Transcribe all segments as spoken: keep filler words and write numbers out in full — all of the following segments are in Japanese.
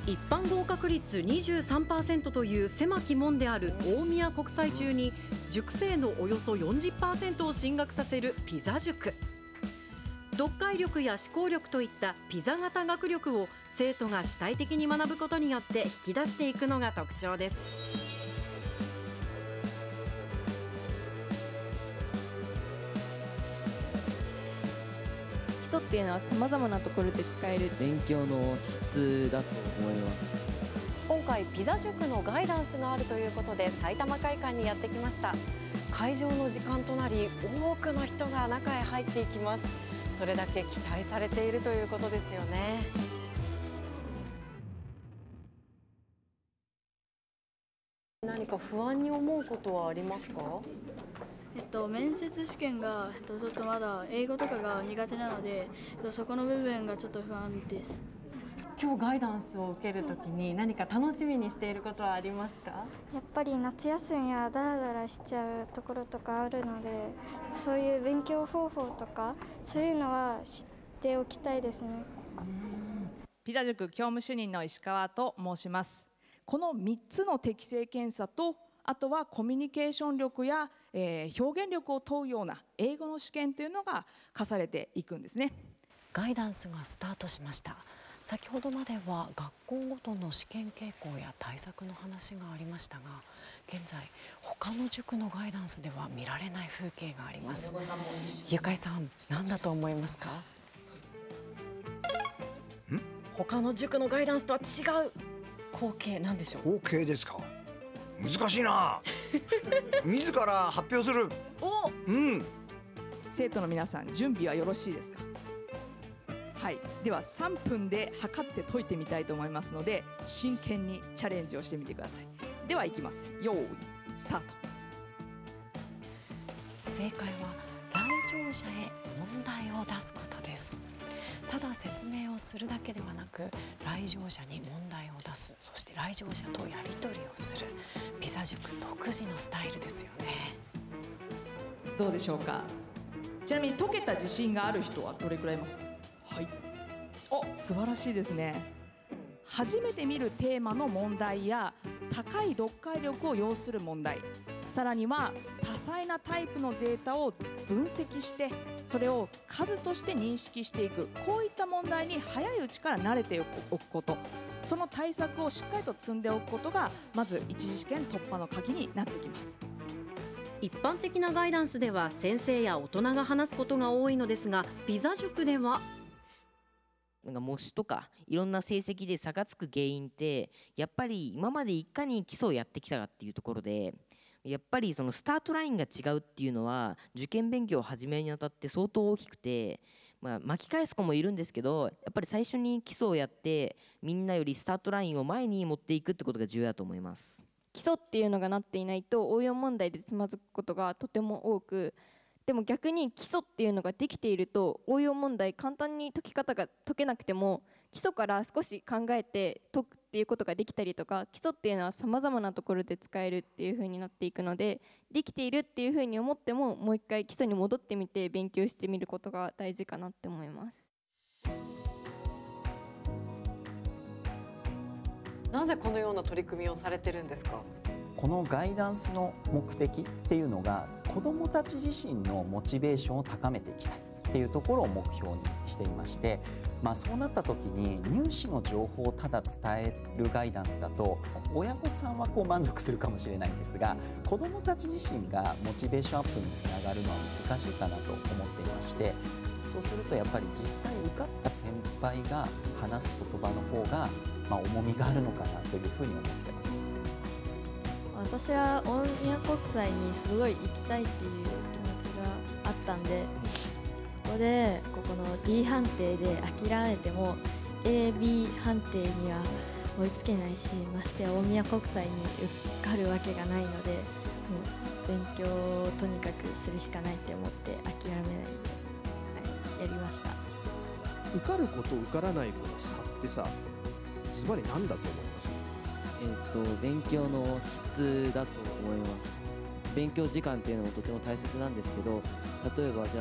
一般合格率 にじゅうさんパーセント という狭き門である大宮国際中に塾生のおよそ よんじゅっパーセント を進学させるピザ塾。読解力や思考力といったピザ型学力を生徒が主体的に学ぶことによって引き出していくのが特徴です。 基礎っていうのはさまざまなところで使える。 勉強の質だと思います。 今回ピザ塾のガイダンスがあるということで埼玉会館にやってきました。会場の時間となり多くの人が中へ入っていきます。それだけ期待されているということですよね。何か不安に思うことはありますか？ えっと、面接試験が、えっと、ちょっとまだ英語とかが苦手なので、えっと、そこの部分がちょっと不安です。 今日ガイダンスを受けるときに何か楽しみにしていることはありますか？ やっぱり夏休みはダラダラしちゃうところとかあるので、そういう勉強方法とかそういうのは知っておきたいですね。 ピザ塾教務主任の石川と申します。このみっつの適性検査と、あとはコミュニケーション力や、えー、表現力を問うような英語の試験というのが課されていくんですね。 ガイダンスがスタートしました。先ほどまでは学校ごとの試験傾向や対策の話がありましたが、現在他の塾のガイダンスでは見られない風景があります。ゆかいさん、何だと思いますか？ ん？ 他の塾のガイダンスとは違う光景なんでしょう？ 光景ですか？難しいな。自ら発表する。 お、 うん。 生徒の皆さん、準備はよろしいですか？はい、ではさんぷんで測って解いてみたいと思いますので、真剣にチャレンジをしてみてください。では行きます。用意スタート。 正解は来場者へ問題を出すことです。ただ説明をするだけではなく、来場者に問題を出す、そして来場者とやり取りをする、ピザ塾独自のスタイルですよね。 どうでしょうか？ちなみに解けた自信がある人はどれくらいいますか？はい、お、素晴らしいですね。初めて見るテーマの問題や高い読解力を要する問題、さらには多彩なタイプのデータを分析してそれを数として認識していく、こういった問題に早いうちから慣れておくこと、その対策をしっかりと積んでおくことがまず一次試験突破の鍵になってきます。 一般的なガイダンスでは先生や大人が話すことが多いのですが、ピザ塾ではなんか模試とかいろんな成績で差がつく原因ってやっぱり今までいかに基礎をやってきたかっていうところで、やっぱりそのスタートラインが違うっていうのは受験勉強を始めるにあたって相当大きくて、まあ、巻き返す子もいるんですけど、やっぱり最初に基礎をやってみんなよりスタートラインを前に持っていくってことが重要だと思います。 基礎っていうのがなっていないと応用問題でつまずくことがとても多く、でも逆に基礎っていうのができていると応用問題簡単に解き方が解けなくても基礎から少し考えて解くっていうことができたりとか、基礎っていうのはさまざまなところで使えるっていう風になっていくので、できているっていう風に思ってももう一回基礎に戻ってみて勉強してみることが大事かなって思います。 なぜこのような取り組みをされてるんですか？ このガイダンスの目的っていうのが子どもたち自身のモチベーションを高めていきたいっていうところを目標にしていまして、まあ、そうなった時に入試の情報をただ伝えるガイダンスだと親御さんはこう満足するかもしれないんですが、子どもたち自身がモチベーションアップにつながるのは難しいかなと思っていまして、そうするとやっぱり実際受かった先輩が話す言葉の方がまあ重みがあるのかなというふうに思ってます。 私は大宮国際にすごい行きたいっていう気持ちがあったんで、そこでここの D 判定で諦めても エービー 判定には追いつけないし、まして大宮国際に受かるわけがないので、もう勉強をとにかくするしかないって思って諦めないで、はい、やりました。 受かる子と受からない子の差ってさ、ズバリ何だと思います？ えっと勉強の質だと思います。勉強時間っていうのもとても大切なんですけど、例えばじゃあ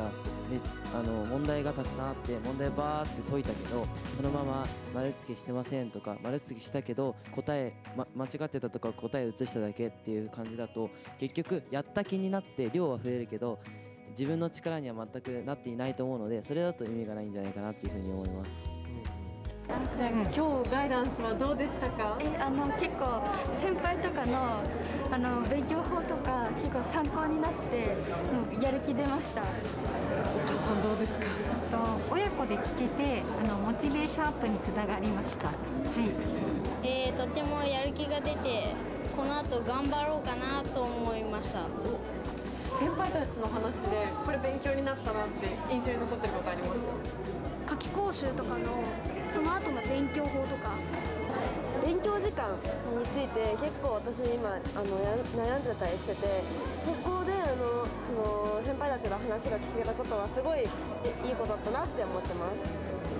であの問題がたくさんあって問題バーって解いたけどそのまま丸付けしてませんとか丸付けしたけど答え、ま、間違ってたとか答え移しただけっていう感じだと結局やった気になって量は増えるけど自分の力には全くなっていないと思うのでそれだと意味がないんじゃないかなっていうふうに思います。 じゃあ今日ガイダンスはどうでしたか？ えあの結構先輩とかのあの勉強法とか結構参考になってうんやる気出ました。お母さんどうですか？ 親子で聞けてあのモチベーションアップにつながりました。はい。 えー、とてもやる気が出てこの後頑張ろうかなと思いました。 先輩たちの話でこれ勉強になったなって印象に残ってることありますか？ 夏期講習とかのその後の勉強法とか勉強時間について結構私今あの悩んでたりしててそこであのその先輩たちの話が聞けたことはすごいいいことだったなって思ってます。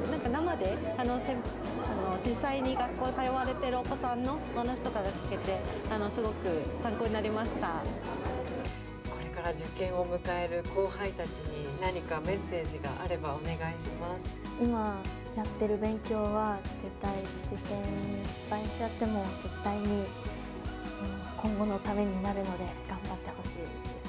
なんか生であのせあの実際に学校通われてるお子さんのお話とかが聞けてあのすごく参考になりました。 これから受験を迎える後輩たちに何かメッセージがあればお願いします。 今やってる勉強は絶対受験に失敗しちゃっても絶対に、うん、今後のためになるので頑張ってほしいですね。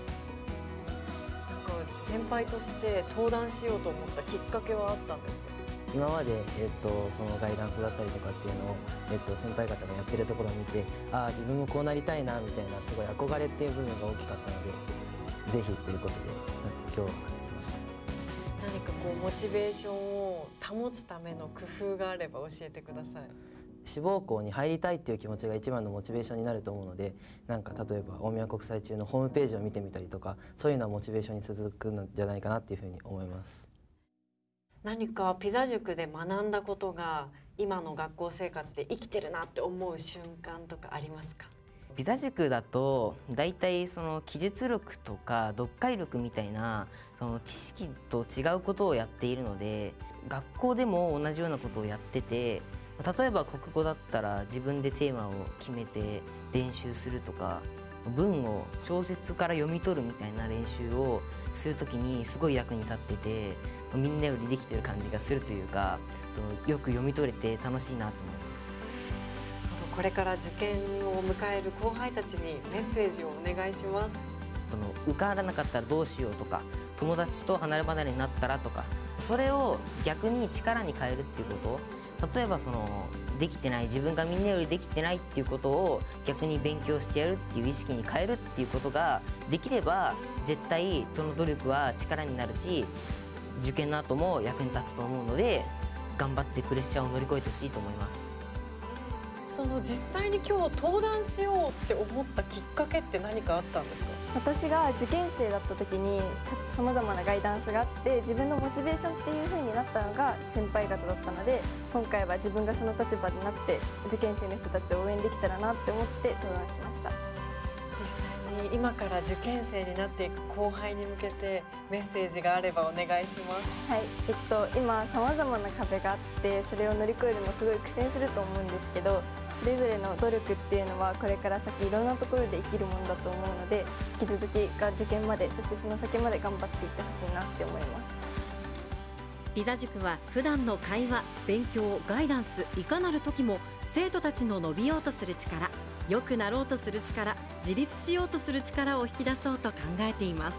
なんか先輩として登壇しようと思ったきっかけはあったんですか？ 今まで、えっと、そのガイダンスだったりとかっていうのを、えっと、先輩方がやってるところを見てああ自分もこうなりたいなみたいなすごい憧れっていう部分が大きかったのでぜひということで今日は来ました。 何かこうモチベーションを保つための工夫があれば教えてください。 志望校に入りたいっていう気持ちが一番のモチベーションになると思うのでなんか例えば大宮国際中のホームページを見てみたりとかそういうのはモチベーションに続くんじゃないかなっていうふうに思います。 何かピザ塾で学んだことが今の学校生活で生きてるなって思う瞬間とかありますか？ ピザ塾だとだいたいその記述力とか読解力みたいなその知識と違うことをやっているので学校でも同じようなことをやってて例えば国語だったら自分でテーマを決めて練習するとか文を小説から読み取るみたいな練習をするときにすごい役に立っててみんなよりできてる感じがするというかそのよく読み取れて楽しいなと思います。 これから受験を迎える後輩たちにメッセージをお願いします。 その受からなかったらどうしようとか友達と離れ離れになったらとかそれを逆に力に変えるっていうこと例えばそのできてない自分がみんなよりできてないっていうことを逆に勉強してやるっていう意識に変えるっていうことができれば絶対その努力は力になるし受験の後も役に立つと思うので頑張ってプレッシャーを乗り越えてほしいと思います。 その実際に今日登壇しようって思ったきっかけって何かあったんですか？ 私が受験生だった時にさまざまなガイダンスがあって自分のモチベーションっていう風になったのが先輩方だったので今回は自分がその立場になって受験生の人たちを応援できたらなって思って登壇しました。 実際に今から受験生になっていく後輩に向けてメッセージがあればお願いします。 はい、えっと、今さまざまな壁があってそれを乗り越えるのすごい苦戦すると思うんですけどそれぞれの努力っていうのはこれから先いろんなところで生きるものだと思うので引き続きが受験までそしてその先まで頑張っていってほしいなって思います。 ピザ塾は普段の会話、勉強、ガイダンスいかなる時も生徒たちの伸びようとする力良くなろうとする力自立しようとする力を引き出そうと考えています。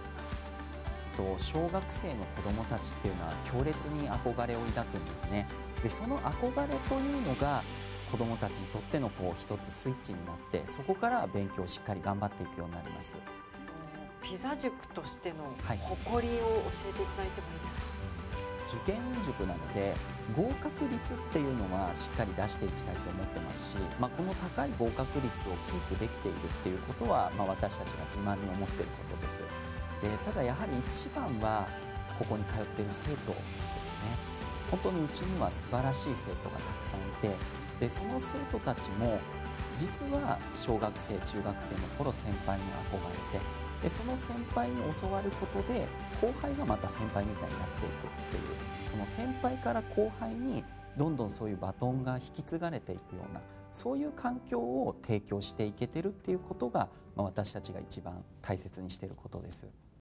小学生の子どもたちっていうのは強烈に憧れを抱くんですね。でその憧れというのが子どもたちにとってのこう一つスイッチになってそこから勉強をしっかり頑張っていくようになります。 ピザ塾としての誇りを教えていただいてもいいですか？ 受験塾なので合格率っていうのはしっかり出していきたいと思ってますし、まあ、この高い合格率をキープできているっていうことは、まあ、私たちが自慢に思っていることです。でただやはり一番はここに通っている生徒ですね。本当にうちには素晴らしい生徒がたくさんいてでその生徒たちも実は小学生中学生の頃先輩に憧れてでその先輩に教わることで後輩がまた先輩みたいになっていくっていうその先輩から後輩にどんどんそういうバトンが引き継がれていくようなそういう環境を提供していけてるっていうことが、まあ、私たちが一番大切にしていることです。